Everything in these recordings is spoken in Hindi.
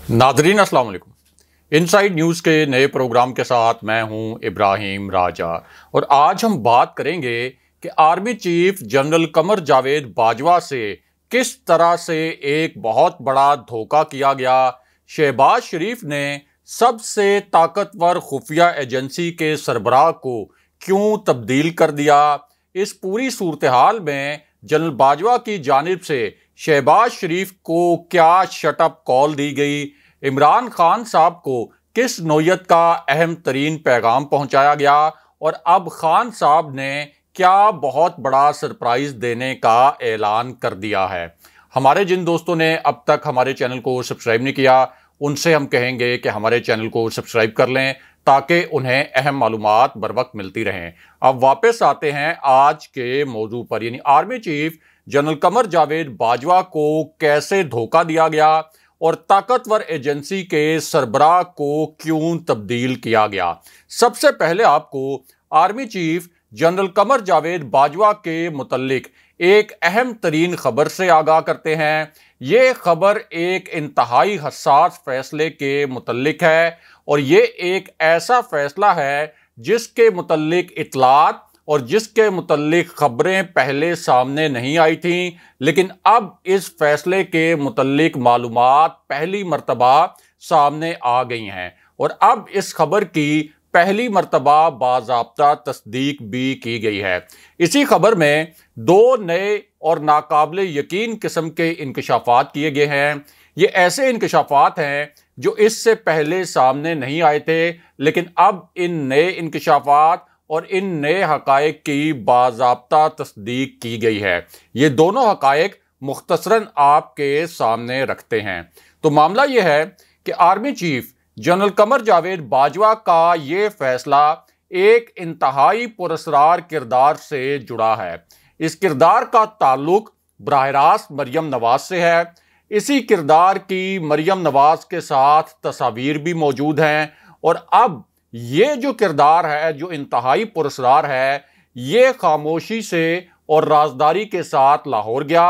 नादरीन अस्सलाम वालेकुम। इनसाइड न्यूज़ के नए प्रोग्राम के साथ मैं हूं इब्राहिम राजा और आज हम बात करेंगे कि army chief general Qamar Javed Bajwa से किस तरह से एक बहुत बड़ा धोखा किया गया। शहबाज शरीफ ने सबसे ताकतवर खुफिया एजेंसी के सरबराह को क्यों तब्दील कर दिया। इस पूरी सूरत हाल में जनरल बाजवा की जानिब से शहबाज शरीफ को क्या शटअप कॉल दी गई, इमरान खान साहब को किस नौयत का अहम तरीन पैगाम पहुंचाया गया और अब खान साहब ने क्या बहुत बड़ा सरप्राइज देने का ऐलान कर दिया है। हमारे जिन दोस्तों ने अब तक हमारे चैनल को सब्सक्राइब नहीं किया उनसे हम कहेंगे कि हमारे चैनल को सब्सक्राइब कर लें ताकि उन्हें अहम मालूमात बर वक्त मिलती रहें। अब वापस आते हैं आज के मौजू पर, यानी army chief general Qamar Javed Bajwa को कैसे धोखा दिया गया और ताकतवर एजेंसी के सरबराह को क्यों तब्दील किया गया। सबसे पहले आपको army chief general Qamar Javed Bajwa के मुतल्लिक एक अहम तरीन खबर से आगाह करते हैं। ये खबर एक इंतहाई हसास फैसले के मुतल्लिक है और ये एक ऐसा फैसला है जिसके मुतल्लिक इतलात और जिसके मुतल्लिक खबरें पहले सामने नहीं आई थीं, लेकिन अब इस फैसले के मुतल्लिक मालूमात पहली मर्तबा सामने आ गई हैं और अब इस खबर की पहली मर्तबा बाज़ाब्ता तस्दीक भी की गई है। इसी खबर में दो नए और नाकाबिले यकीन किस्म के इंकशाफात किए गए हैं। ये ऐसे इंकशाफात हैं जो इससे पहले सामने नहीं आए थे, लेकिन अब इन नए इंकशाफात और इन नए हकायक की बाज़ाब्ता तस्दीक की गई है। ये दोनों हकायक मुख्तसरन आपके सामने रखते हैं। तो मामला यह है कि army chief general Qamar Javed Bajwa का ये फैसला एक इंतहाई पुरस्कार किरदार से जुड़ा है। इस किरदार का ताल्लुक बराह रास्त मरियम नवाज से है। इसी किरदार की मरियम नवाज के साथ तस्वीर भी मौजूद हैं और अब ये जो किरदार है, जो इंतहाई पुरस्कार है, ये खामोशी से और राजदारी के साथ लाहौर गया।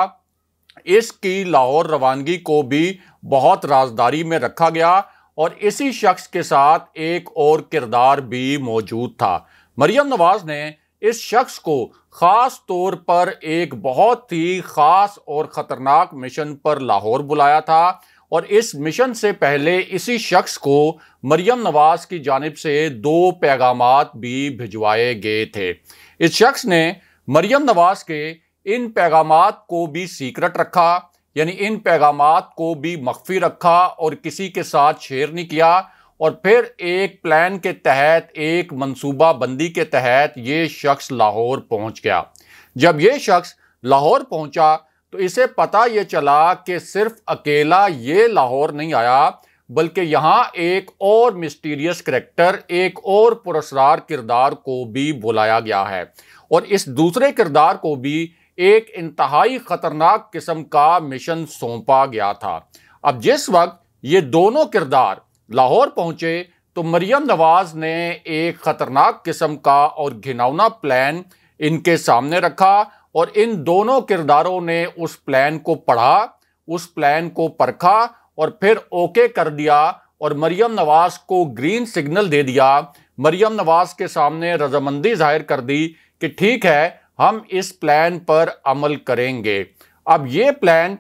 इसकी लाहौर रवानगी को भी बहुत राजदारी में रखा गया और इसी शख्स के साथ एक और किरदार भी मौजूद था। मरियम नवाज ने इस शख्स को ख़ास तौर पर एक बहुत ही ख़ास और ख़तरनाक मिशन पर लाहौर बुलाया था और इस मिशन से पहले इसी शख्स को मरियम नवाज की जानिब से दो पैगामात भी भिजवाए गए थे। इस शख्स ने मरियम नवाज के इन पैगामात को भी सीक्रेट रखा, यानी इन पैगामात को भी मख्फी रखा और किसी के साथ शेयर नहीं किया और फिर एक प्लान के तहत, एक मंसूबा बंदी के तहत ये शख्स लाहौर पहुंच गया। जब ये शख्स लाहौर पहुंचा तो इसे पता ये चला कि सिर्फ अकेला ये लाहौर नहीं आया, बल्कि यहाँ एक और मिस्टीरियस करैक्टर, एक और पुरस्कार किरदार को भी बुलाया गया है और इस दूसरे किरदार को भी एक इंतहाई खतरनाक किस्म का मिशन सौंपा गया था। अब जिस वक्त ये दोनों किरदार लाहौर पहुंचे तो मरियम नवाज ने एक खतरनाक किस्म का और घिनौना प्लान इनके सामने रखा और इन दोनों किरदारों ने उस प्लान को पढ़ा, उस प्लान को परखा और फिर ओके कर दिया और मरियम नवाज को ग्रीन सिग्नल दे दिया। मरियम नवाज के सामने रजामंदी जाहिर कर दी कि ठीक है, हम इस प्लान पर अमल करेंगे। अब ये प्लान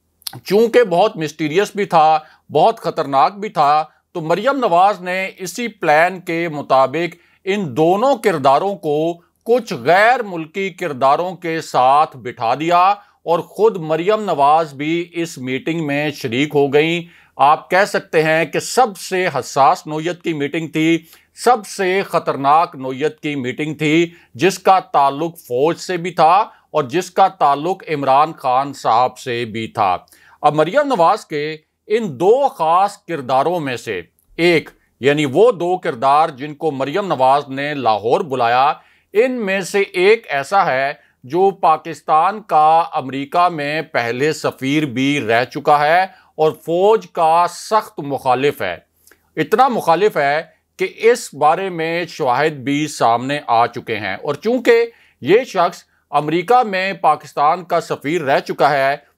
चूंकि बहुत मिस्टीरियस भी था, बहुत खतरनाक भी था, तो मरियम नवाज ने इसी प्लान के मुताबिक इन दोनों किरदारों को कुछ गैर मुल्की किरदारों के साथ बिठा दिया और खुद मरियम नवाज भी इस मीटिंग में शरीक हो गई। आप कह सकते हैं कि सबसे हसास नौयत की मीटिंग थी, सबसे खतरनाक नौयत की मीटिंग थी, जिसका ताल्लुक फौज से भी था और जिसका ताल्लुक इमरान खान साहब से भी था। अब मरियम नवाज के इन दो खास किरदारों में से एक, यानी वो दो किरदार जिनको मरियम नवाज ने लाहौर बुलाया, इनमें से एक ऐसा है जो पाकिस्तान का अमेरिका में पहले सफ़ीर भी रह चुका है और फौज का सख्त मुखालिफ है। इतना मुखालिफ है कि इस बारे में शवाहिद भी सामने आ चुके हैं और चूंकि ये शख्स अमेरिका में पाकिस्तान का सफ़ीर रह चुका है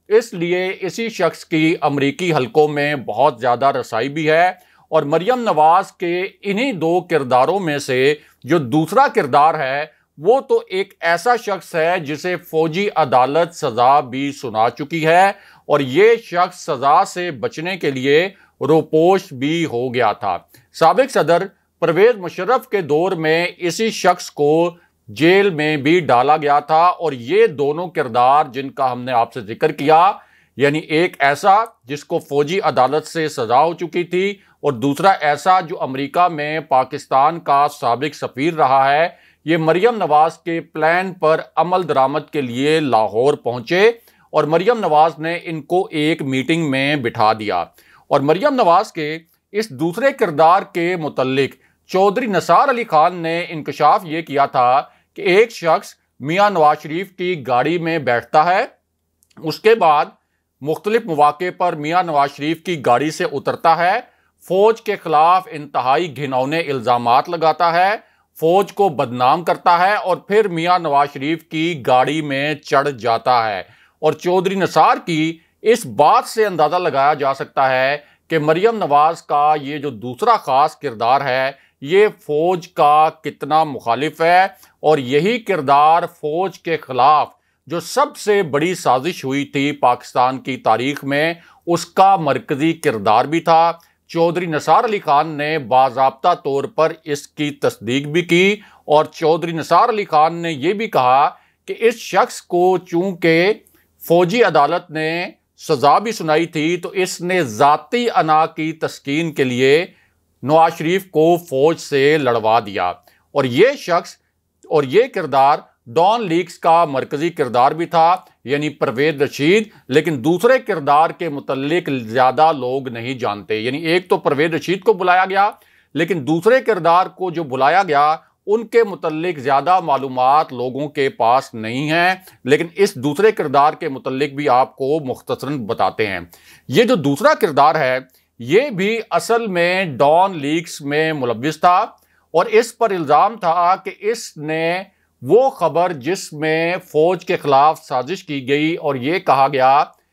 इसलिए इसी शख्स की अमरीकी हलकों में बहुत ज़्यादा रसाई भी है। और मरियम नवाज के इन्हीं दो किरदारों में से जो दूसरा किरदार है वो तो एक ऐसा शख्स है जिसे फौजी अदालत सज़ा भी सुना चुकी है और ये शख्स सज़ा से बचने के लिए रोपोश भी हो गया था। साबिक सदर परवेज मुशर्रफ के दौर में इसी शख्स को जेल में भी डाला गया था और ये दोनों किरदार जिनका हमने आपसे जिक्र किया, यानी एक ऐसा जिसको फौजी अदालत से सजा हो चुकी थी और दूसरा ऐसा जो अमेरिका में पाकिस्तान का साबिक सफीर रहा है, ये मरियम नवाज के प्लान पर अमल दरामद के लिए लाहौर पहुंचे और मरियम नवाज ने इनको एक मीटिंग में बिठा दिया। और मरियम नवाज के इस दूसरे किरदार के मुतल्लिक चौधरी निसार अली खान ने इंकशाफ ये किया था कि एक शख्स मियां नवाज शरीफ की गाड़ी में बैठता है, उसके बाद मुख्तलिफ मौके पर मियां नवाज शरीफ की गाड़ी से उतरता है, फौज के खिलाफ इंतहाई घिनौने इल्जामात लगाता है, फौज को बदनाम करता है और फिर मियां नवाज शरीफ की गाड़ी में चढ़ जाता है। और चौधरी निसार की इस बात से अंदाजा लगाया जा सकता है कि मरियम नवाज का ये जो दूसरा खास किरदार है ये फौज का कितना मुखालिफ है और यही किरदार फौज के खिलाफ जो सबसे बड़ी साजिश हुई थी पाकिस्तान की तारीख में उसका मरकजी किरदार भी था। चौधरी निसार अली खान ने बाज़ाब्ता तौर पर इसकी तस्दीक भी की और चौधरी निसार अली खान ने यह भी कहा कि इस शख्स को चूंकि फौजी अदालत ने सजा भी सुनाई थी तो इसने ज़ाती अना की तस्कीन के लिए नवाज शरीफ को फौज से लड़वा दिया। और ये शख्स और ये किरदार डॉन लीग्स का मरकजी किरदार भी था, यानी परवेज रशीद, लेकिन दूसरे किरदार के मुतल्लिक ज़्यादा लोग नहीं जानते। यानी एक तो परवेज रशीद को बुलाया गया लेकिन दूसरे किरदार को जो बुलाया गया उनके मुतल्लिक ज़्यादा मालूमात लोगों के पास नहीं है, लेकिन इस दूसरे किरदार के मुतल्लिक भी आपको मुख्तसरन बताते हैं। ये जो दूसरा किरदार है ये भी असल में डॉन लीग्स में मुलव्विस था और इस पर इल्ज़ाम था कि इसने वो खबर जिसमें फौज के खिलाफ साजिश की गई और ये कहा गया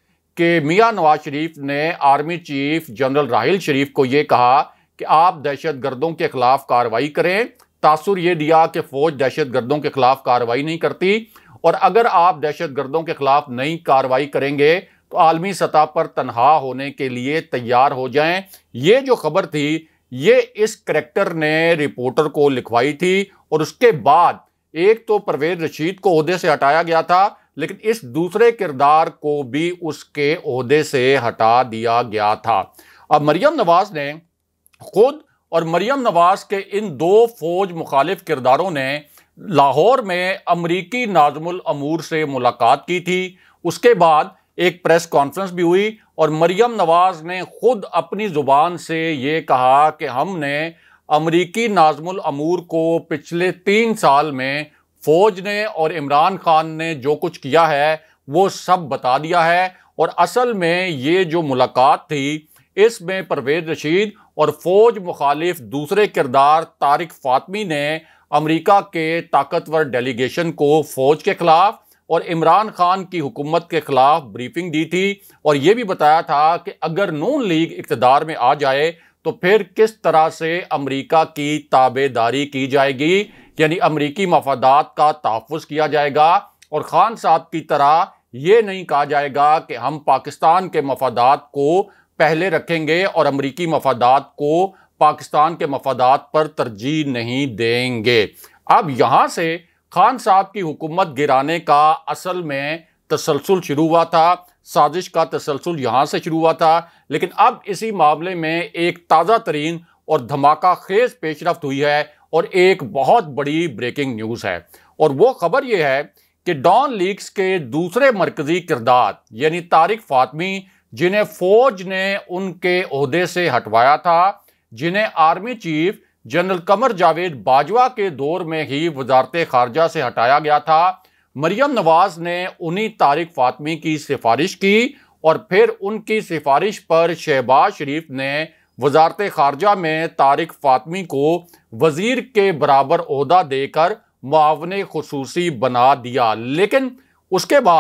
कि मियां नवाज शरीफ ने army chief general Raheel Sharif को ये कहा कि आप दहशत गर्दों के खिलाफ कार्रवाई करें, तासुर ये दिया कि फौज दहशत गर्दों के खिलाफ कार्रवाई नहीं करती और अगर आप दहशत गर्दों के खिलाफ नहीं कार्रवाई करेंगे तो आलमी सतह पर तनहा होने के लिए तैयार हो जाएं। ये जो खबर थी ये इस करैक्टर ने रिपोर्टर को लिखवाई थी और उसके बाद एक तो परवेज रशीद को ओहदे से हटाया गया था लेकिन इस दूसरे किरदार को भी उसके ओहदे से हटा दिया गया था। अब मरियम नवाज ने खुद और मरियम नवाज के इन दो फौज मुखालिफ किरदारों ने लाहौर में अमरीकी नाज़िमुल अमूर से मुलाकात की थी। उसके बाद एक प्रेस कॉन्फ्रेंस भी हुई और मरियम नवाज ने खुद अपनी जुबान से ये कहा कि हमने अमरीकी नाज़िमुल अमूर को पिछले 3 साल में फौज ने और इमरान खान ने जो कुछ किया है वो सब बता दिया है। और असल में ये जो मुलाकात थी इसमें परवेज रशीद और फौज मुखालिफ दूसरे किरदार तारिक फातमी ने अमेरिका के ताकतवर डेलीगेशन को फौज के खिलाफ और इमरान खान की हुकूमत के खिलाफ ब्रीफिंग दी थी और यह भी बताया था कि अगर नून लीग इक़्तिदार में आ जाए तो फिर किस तरह से अमेरिका की ताबेदारी की जाएगी, यानी अमेरिकी मफादात का तहफ़्फ़ुज़ किया जाएगा और खान साहब की तरह ये नहीं कहा जाएगा कि हम पाकिस्तान के मफादात को पहले रखेंगे और अमेरिकी मफादात को पाकिस्तान के मफादात पर तरजीह नहीं देंगे। अब यहाँ से खान साहब की हुकूमत गिराने का असल में तसलसल शुरू हुआ था, साजिश का तसलसल यहाँ से शुरू हुआ था। लेकिन अब इसी मामले में एक ताज़ा तरीन और धमाका खेज पेशरफ्त हुई है और एक बहुत बड़ी ब्रेकिंग न्यूज़ है और वो खबर ये है कि डॉन लीग्स के दूसरे मरकजी किरदार यानी तारिक फातमी, जिन्हें फौज ने उनके ओहदे से हटवाया था, जिन्हें army chief general Qamar Javed Bajwa के दौर में ही वजारत खारजा से हटाया गया था, मरियम नवाज ने उन्हीं तारिक फातमी की सिफारिश की और फिर उनकी सिफारिश पर शहबाज शरीफ ने वजारत खारजा में तारिक फातमी को वजीर के बराबर ओहदा देकर मुआवने खुसूसी बना दिया। लेकिन उसके बाद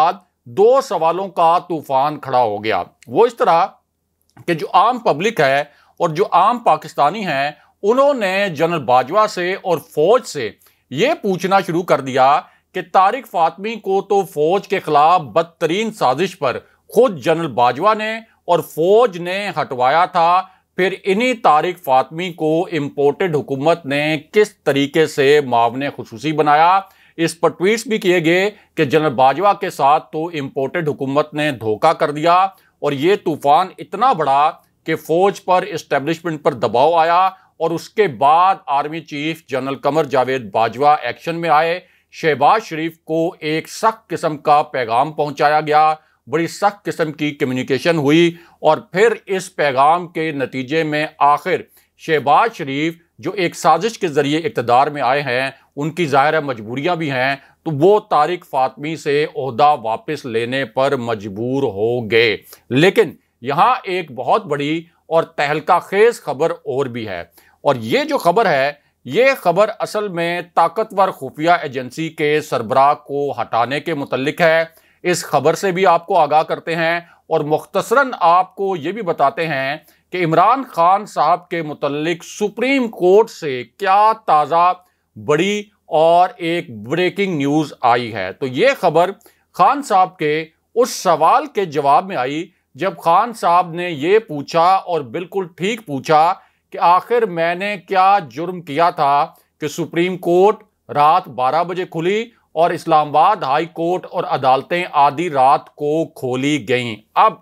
दो सवालों का तूफान खड़ा हो गया। वो इस तरह कि जो आम पब्लिक है और जो आम पाकिस्तानी हैं, उन्होंने जनरल बाजवा से और फौज से ये पूछना शुरू कर दिया कि तारिक फातमी को तो फौज के खिलाफ बदतरीन साजिश पर खुद जनरल बाजवा ने और फौज ने हटवाया था, फिर इन्हीं तारिक फातमी को इंपोर्टेड हुकूमत ने किस तरीके से मावने खुसूसी बनाया। इस पर ट्वीट्स भी किए गए कि जनरल बाजवा के साथ तो इंपोर्टेड हुकूमत ने धोखा कर दिया, और ये तूफान इतना बड़ा कि फौज पर इस्टेब्लिशमेंट पर दबाव आया और उसके बाद army chief general Qamar Javed Bajwa action में आए। शहबाज शरीफ को एक सख्त किस्म का पैगाम पहुंचाया गया, बड़ी सख्त किस्म की कम्युनिकेशन हुई, और फिर इस पैगाम के नतीजे में आखिर शहबाज शरीफ जो एक साजिश के जरिए इक़्तिदार में आए हैं, उनकी ज़ाहिर मजबूरियां भी हैं, तो वो तारिक फातमी से ओहदा वापस लेने पर मजबूर हो गए। लेकिन यहाँ एक बहुत बड़ी और तहलका खेज खबर और भी है, और ये जो खबर है, ये खबर असल में ताकतवर खुफिया एजेंसी के सरबराह को हटाने के मुतल्लिक है। इस खबर से भी आपको आगाह करते हैं और मुख्तसरन आपको ये भी बताते हैं कि इमरान खान साहब के मुतल्लिक सुप्रीम कोर्ट से क्या ताज़ा बड़ी और एक ब्रेकिंग न्यूज़ आई है। तो ये खबर खान साहब के उस सवाल के जवाब में आई जब खान साहब ने ये पूछा, और बिल्कुल ठीक पूछा, कि आखिर मैंने क्या जुर्म किया था कि सुप्रीम कोर्ट रात 12 बजे खुली और इस्लामाबाद हाई कोर्ट और अदालतें आधी रात को खोली गईं। अब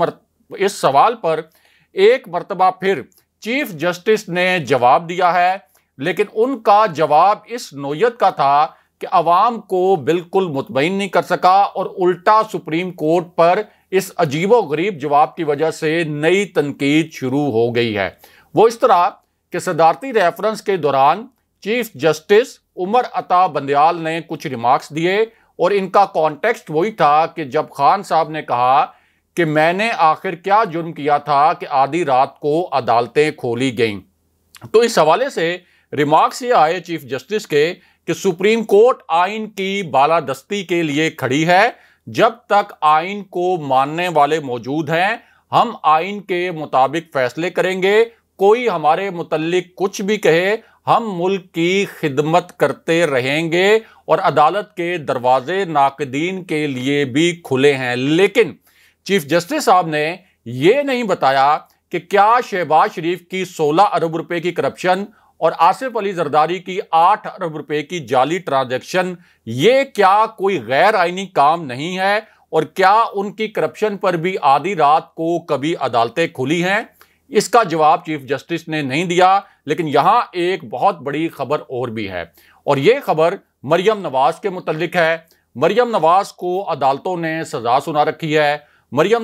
इस सवाल पर एक मर्तबा फिर चीफ जस्टिस ने जवाब दिया है, लेकिन उनका जवाब इस नोयत का था कि अवाम को बिल्कुल मुतमईन नहीं कर सका, और उल्टा सुप्रीम कोर्ट पर इस अजीबो गरीब जवाब की वजह से नई तनकीद शुरू हो गई है। वो इस तरह कि सदारती रेफरेंस के दौरान चीफ जस्टिस उमर अता बंदयाल ने कुछ रिमार्क्स दिए, और इनका कॉन्टेक्स्ट वही था कि जब खान साहब ने कहा कि मैंने आखिर क्या जुर्म किया था कि आधी रात को अदालतें खोली गईं। तो इस हवाले से रिमार्क्स ये आए चीफ जस्टिस के कि सुप्रीम कोर्ट आइन की बालादस्ती के लिए खड़ी है। जब तक आइन को मानने वाले मौजूद हैं, हम आइन के मुताबिक फैसले करेंगे। कोई हमारे मुतल्लिक कुछ भी कहे, हम मुल्क की खिदमत करते रहेंगे, और अदालत के दरवाजे नाक़दीन के लिए भी खुले हैं। लेकिन चीफ जस्टिस साहब ने यह नहीं बताया कि क्या शहबाज शरीफ की 16 अरब रुपए की करप्शन और आसिफ अली जरदारी की 8 अरब रुपए की जाली ट्रांजैक्शन, ये क्या कोई गैर आईनी काम नहीं है, और क्या उनकी करप्शन पर भी आधी रात को कभी अदालतें खुली हैं? इसका जवाब चीफ जस्टिस ने नहीं दिया। लेकिन यहां एक बहुत बड़ी खबर और भी है, और यह खबर मरियम नवाज के मुतल्लिक है। मरियम नवाज को अदालतों ने सजा सुना रखी है। मरियम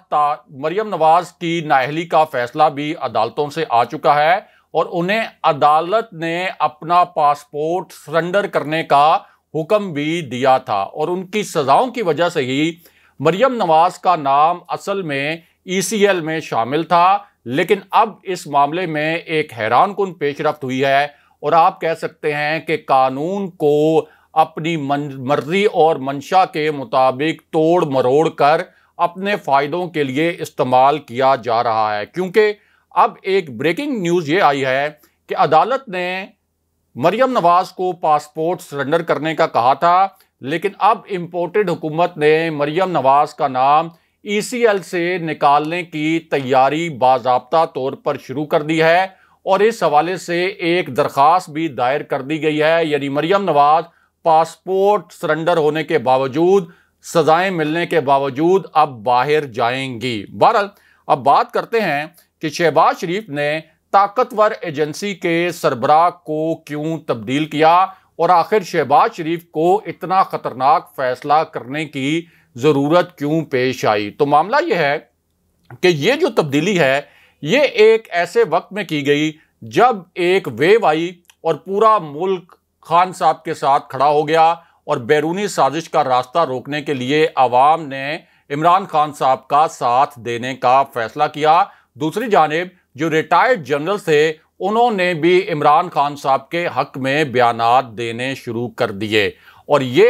नवाज की नाअहली का फैसला भी अदालतों से आ चुका है, और उन्हें अदालत ने अपना पासपोर्ट सरेंडर करने का हुक्म भी दिया था, और उनकी सजाओं की वजह से ही मरियम नवाज का नाम असल में ECL में शामिल था। लेकिन अब इस मामले में एक हैरानकुन पेशरफ्त हुई है, और आप कह सकते हैं कि कानून को अपनी मर्जी और मंशा के मुताबिक तोड़ मरोड़ कर अपने फायदों के लिए इस्तेमाल किया जा रहा है। क्योंकि अब एक ब्रेकिंग न्यूज़ ये आई है कि अदालत ने मरियम नवाज को पासपोर्ट सरेंडर करने का कहा था, लेकिन अब इंपोर्टेड हुकूमत ने मरियम नवाज का नाम ECL से निकालने की तैयारी बाज़ाब्ता तौर पर शुरू कर दी है, और इस हवाले से एक दरख्वास्त भी दायर कर दी गई है। यानी मरियम नवाज पासपोर्ट सरेंडर होने के बावजूद, सजाएं मिलने के बावजूद अब बाहर जाएंगी। बहरहाल अब बात करते हैं कि शहबाज शरीफ ने ताकतवर एजेंसी के सरबराह को क्यों तब्दील किया, और आखिर शहबाज शरीफ को इतना खतरनाक फैसला करने की जरूरत क्यों पेश आई। तो मामला यह है कि ये जो तब्दीली है, ये एक ऐसे वक्त में की गई जब एक वेव आई और पूरा मुल्क खान साहब के साथ खड़ा हो गया, और बैरूनी साजिश का रास्ता रोकने के लिए अवाम ने इमरान खान साहब का साथ देने का फैसला किया। दूसरी जानिब जो रिटायर्ड जनरल थे, उन्होंने भी इमरान खान साहब के हक में बयानात देने शुरू कर दिए, और ये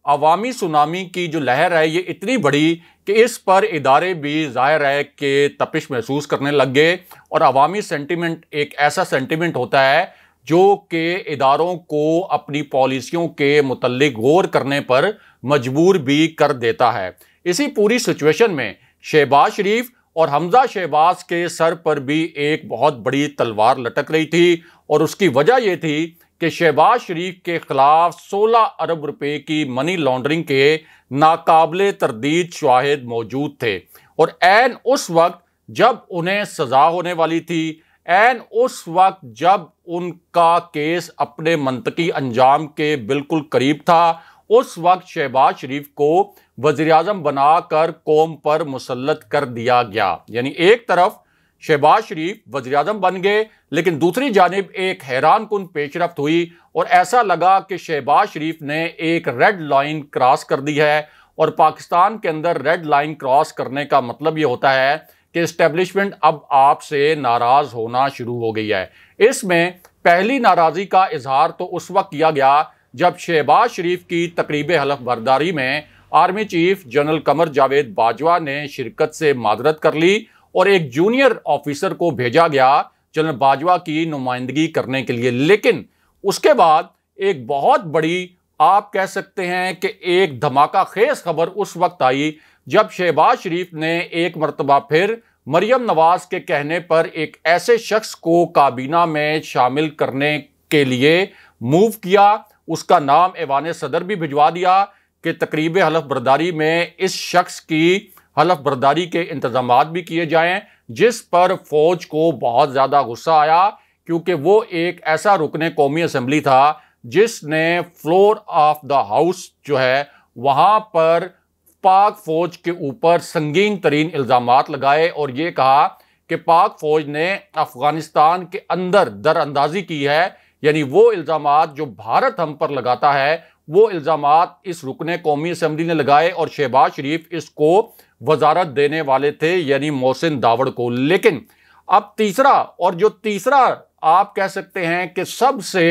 अवामी सुनामी की जो लहर है ये इतनी बड़ी कि इस पर इदारे भी जाहिर है कि तपिश महसूस करने लग गए। और अवामी सेंटिमेंट एक ऐसा सेंटिमेंट होता है जो कि इदारों को अपनी पॉलिसियों के मुतल्लिक गौर करने पर मजबूर भी कर देता है। इसी पूरी सिचुएशन में शहबाज शरीफ और हमजा शहबाज के सर पर भी एक बहुत बड़ी तलवार लटक रही थी और उसकी वजह यह थी कि शहबाज शरीफ के खिलाफ 16 अरब रुपए की मनी लॉन्ड्रिंग के नाकाबिले तरदीद शवाहिद मौजूद थे। और ऐन उस वक्त जब उन्हें सजा होने वाली थी, ऐन उस वक्त जब उनका केस अपने मंतकी अंजाम के बिल्कुल करीब था, उस वक्त शहबाज शरीफ को वज़ीर आज़म बनाकर कौम पर मुसल्लत कर दिया गया। यानी एक तरफ शहबाज शरीफ वज़ीर आज़म बन गए, लेकिन दूसरी जानिब एक हैरान कुन पेशरफ्त हुई और ऐसा लगा कि शहबाज शरीफ ने एक रेड लाइन क्रॉस कर दी है। और पाकिस्तान के अंदर रेड लाइन क्रॉस करने का मतलब ये होता है कि इस्टेब्लिशमेंट अब आपसे नाराज होना शुरू हो गई है। इसमें पहली नाराज़गी का इजहार तो उस वक्त किया गया जब शहबाज शरीफ की तकरीब हलफ बर्दारी में army chief general Qamar Javed Bajwa ने शिरकत से माजरत कर ली और एक जूनियर ऑफिसर को भेजा गया जनरल बाजवा की नुमाइंदगी करने के लिए। लेकिन उसके बाद एक बहुत बड़ी, आप कह सकते हैं कि एक धमाका खेज खबर उस वक्त आई जब शहबाज शरीफ ने एक मरतबा फिर मरियम नवाज के कहने पर एक ऐसे शख्स को काबीना में शामिल करने के लिए मूव किया, उसका नाम ऐवान सदर भी भिजवा दिया कि तकरीब हलफ बर्दारी में इस शख्स की हलफ बर्दारी के इंतजामात भी किए जाएं, जिस पर फौज को बहुत ज़्यादा गुस्सा आया क्योंकि वो एक ऐसा रुकने कौमी असम्बली था जिसने फ्लोर ऑफ द हाउस जो है वहाँ पर पाक फौज के ऊपर संगीन तरीन इल्ज़ामात लगाए और ये कहा कि पाक फौज ने अफगानिस्तान के अंदर दरअंदाजी की है। यानी वो इल्ज़ामात जो भारत हम पर लगाता है वो इल्ज़ामात इस रुकने कौमी असम्बली ने लगाए और शहबाज शरीफ इसको वजारत देने वाले थे, यानी मोहसिन दावड़ को। लेकिन अब तीसरा, और जो तीसरा आप कह सकते हैं कि सबसे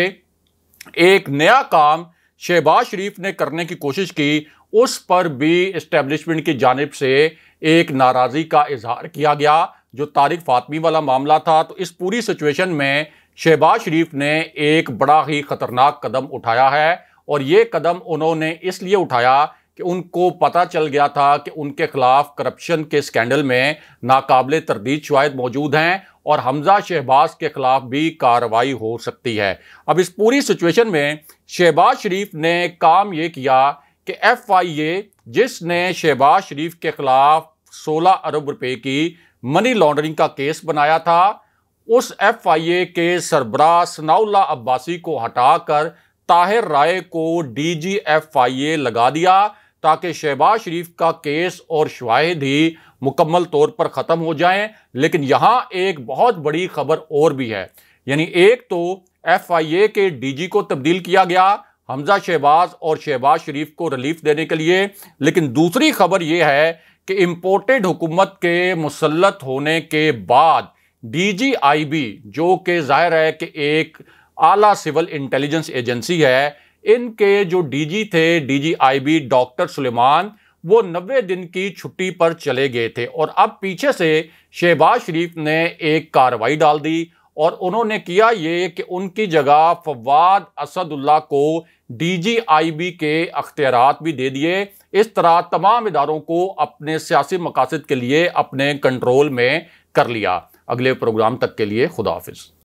एक नया काम शहबाज शरीफ ने करने की कोशिश की, उस पर भी इस्टेब्लिशमेंट की जानिब से एक नाराज़गी का इजहार किया गया जो तारिक फातमी वाला मामला था। तो इस पूरी सिचुएशन में शहबाज शरीफ ने एक बड़ा ही खतरनाक कदम उठाया है और ये कदम उन्होंने इसलिए उठाया कि उनको पता चल गया था कि उनके खिलाफ करप्शन के स्कैंडल में नाकाबिले तरदीद शवाहिद मौजूद हैं और हमजा शहबाज के खिलाफ भी कार्रवाई हो सकती है। अब इस पूरी सिचुएशन में शहबाज शरीफ ने काम ये किया कि FIA जिसने शहबाज शरीफ के खिलाफ 16 अरब रुपए की मनी लॉन्ड्रिंग का केस बनाया था, उस FIA के सरबराह सनाउल्लाह अब्बासी को हटाकर ताहिर राय को DG FIA लगा दिया ताकि शहबाज शरीफ का केस और शवाहिद ही मुकम्मल तौर पर ख़त्म हो जाएं। लेकिन यहाँ एक बहुत बड़ी खबर और भी है, यानी एक तो FIA के DG को तब्दील किया गया हमजा शहबाज और शहबाज शरीफ को रिलीफ देने के लिए, लेकिन दूसरी खबर यह है कि इम्पोर्टेड हुकूमत के मुसल्लत होने के बाद DGIB जो कि जाहिर है कि एक आला सिविल इंटेलिजेंस एजेंसी है, इनके जो DG थे DGIB डॉक्टर सुलेमान, वो 90 दिन की छुट्टी पर चले गए थे और अब पीछे से शहबाज शरीफ ने एक कार्रवाई डाल दी और उन्होंने किया ये कि उनकी जगह फवाद असदुल्ला को DGIB के अख्तियारात भी दे दिए। इस तरह तमाम इदारों को अपने सियासी मकासद के लिए अपने कंट्रोल में कर लिया। अगले प्रोग्राम तक के लिए खुदा हाफिज।